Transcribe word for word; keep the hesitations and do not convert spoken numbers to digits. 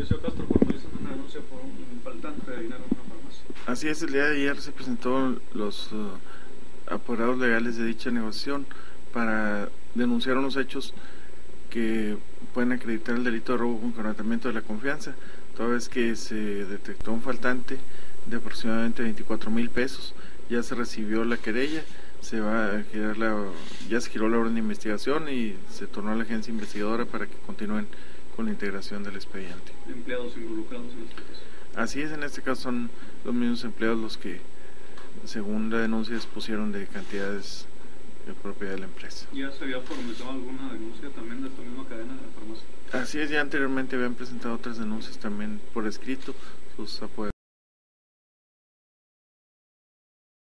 Dionisio Castro formalizan una denuncia por un faltante de dinero en una farmacia. Así es, el día de ayer se presentó los uh, apoderados legales de dicha negociación para denunciar unos hechos que pueden acreditar el delito de robo con quebrantamiento de la confianza, toda vez que se detectó un faltante de aproximadamente veinticuatro mil pesos. Ya se recibió la querella, se va a girar la, ya se giró la orden de investigación y se tornó a la agencia investigadora para que continúen con la integración del expediente. ¿Empleados involucrados en este caso? Así es, en este caso son los mismos empleados los que, según la denuncia, expusieron de cantidades de propiedad de la empresa. ¿Ya se había formalizado alguna denuncia también de esta misma cadena de farmacia? Así es, ya anteriormente habían presentado otras denuncias también por escrito, sus apoderados.